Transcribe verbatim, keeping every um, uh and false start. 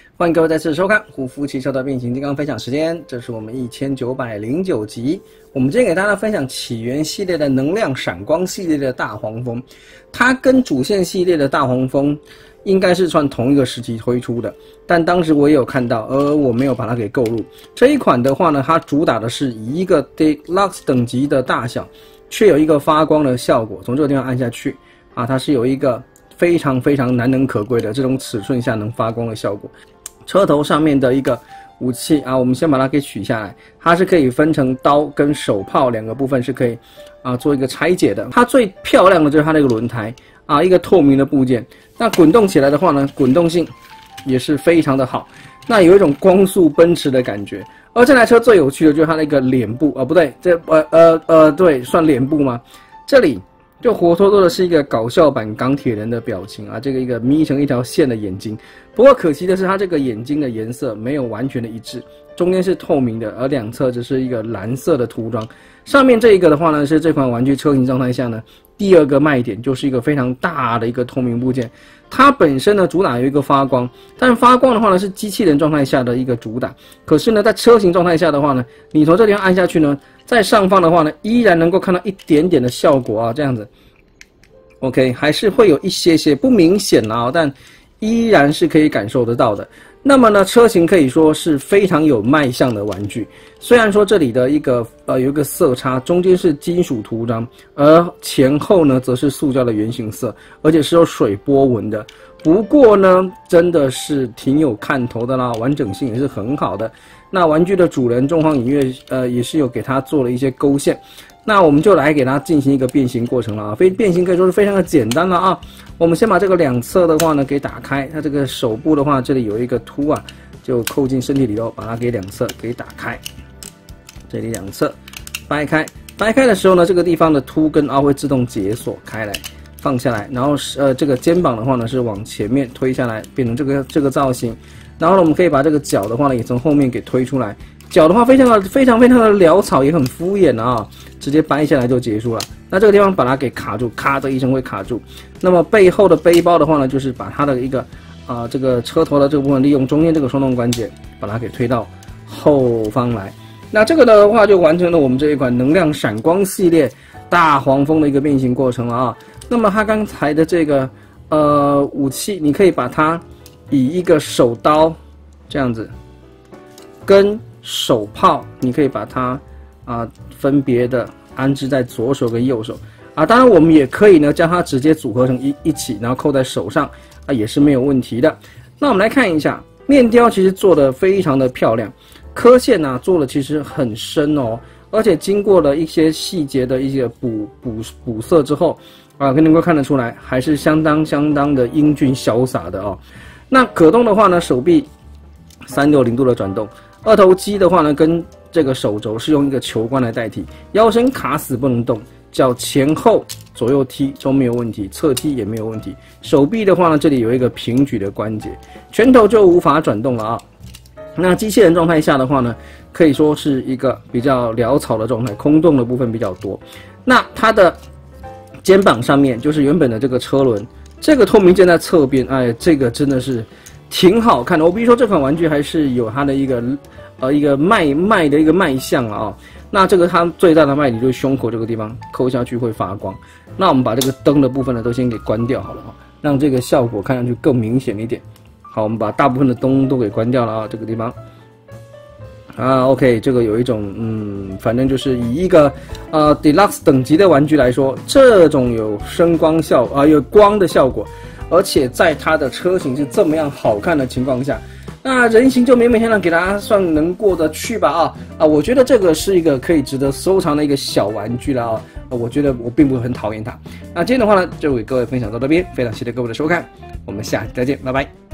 欢迎各位再次收看虎夫汽车的变形金刚分享时间，这是我们一千九百零九集。我们今天给大家分享起源系列的能量闪光系列的大黄蜂，它跟主线系列的大黄蜂应该是算同一个时期推出的，但当时我也有看到，而我没有把它给购入。这一款的话呢，它主打的是以一个 Deluxe 等级的大小，却有一个发光的效果。从这个地方按下去啊，它是有一个非常非常难能可贵的这种尺寸下能发光的效果。车头上面的一个武器啊，我们先把它给取下来，它是可以分成刀跟手炮两个部分，是可以啊做一个拆解的。它最漂亮的就是它那个轮胎啊，一个透明的部件。那滚动起来的话呢，滚动性也是非常的好，那有一种光速奔驰的感觉。而这台车最有趣的就是它那个脸部啊，不对，这呃呃呃，对，算脸部吗？这里就活脱脱的是一个搞笑版钢铁人的表情啊，这个一个眯成一条线的眼睛。不过可惜的是，它这个眼睛的颜色没有完全的一致，中间是透明的，而两侧只是一个蓝色的涂装。上面这一个的话呢，是这款玩具车型状态下呢，第二个卖点就是一个非常大的一个透明部件。它本身呢主打有一个发光，但发光的话呢是机器人状态下的一个主打。可是呢，在车型状态下的话呢，你从这地方按下去呢，在上方的话呢，依然能够看到一点点的效果啊，这样子。OK， 还是会有一些些不明显啊，但依然是可以感受得到的。那么呢，车型可以说是非常有卖相的玩具。虽然说这里的一个呃有一个色差，中间是金属涂装，而前后呢则是塑胶的圆形色，而且是有水波纹的。不过呢，真的是挺有看头的啦，完整性也是很好的。那玩具的主人中荒影月呃也是有给它做了一些勾线。那我们就来给它进行一个变形过程了啊，非变形可以说是非常的简单了啊。我们先把这个两侧的话呢给打开，它这个手部的话，这里有一个凸啊，就扣进身体里头，把它给两侧给打开。这里两侧掰开，掰开的时候呢，这个地方的凸跟凹会自动解锁开来，放下来，然后呃这个肩膀的话呢是往前面推下来，变成这个这个造型。然后呢，我们可以把这个脚的话呢也从后面给推出来。脚的话非常的非常非常的潦草，也很敷衍啊，直接掰下来就结束了。那这个地方把它给卡住，咔的一声会卡住。那么背后的背包的话呢，就是把它的一个啊、呃、这个车头的这个部分，利用中间这个双动关节，把它给推到后方来。那这个的话就完成了我们这一款能量闪光系列大黄蜂的一个变形过程了啊。那么它刚才的这个呃武器，你可以把它以一个手刀这样子跟手炮，你可以把它啊、呃、分别的安置在左手跟右手啊，当然我们也可以呢将它直接组合成一一起，然后扣在手上啊，也是没有问题的。那我们来看一下面雕，其实做的非常的漂亮，刻线呢、啊、做的其实很深哦，而且经过了一些细节的一些补补补色之后啊，能够看得出来还是相当相当的英俊潇洒的哦。那可动的话呢，手臂三百六十度的转动。二头肌的话呢，跟这个手肘是用一个球冠来代替，腰身卡死不能动，脚前后左右踢都没有问题，侧踢也没有问题。手臂的话呢，这里有一个平举的关节，拳头就无法转动了啊。那机器人状态下的话呢，可以说是一个比较潦草的状态，空洞的部分比较多。那它的肩膀上面就是原本的这个车轮，这个透明件在侧边，哎，这个真的是挺好看的。我比如说这款玩具还是有它的一个呃一个卖卖的一个卖相啊、哦。那这个它最大的卖点就是胸口这个地方扣下去会发光。那我们把这个灯的部分呢都先给关掉好了哈，让这个效果看上去更明显一点。好，我们把大部分的灯都给关掉了啊，这个地方。啊 ，OK， 这个有一种嗯，反正就是以一个呃 Deluxe 等级的玩具来说，这种有声光效啊、呃、有光的效果。而且在它的车型是这么样好看的情况下，那人形就勉勉强强给大家算能过得去吧啊啊！我觉得这个是一个可以值得收藏的一个小玩具了啊！我觉得我并不会很讨厌它。那今天的话呢，就给各位分享到这边，非常谢谢各位的收看，我们下期再见，拜拜。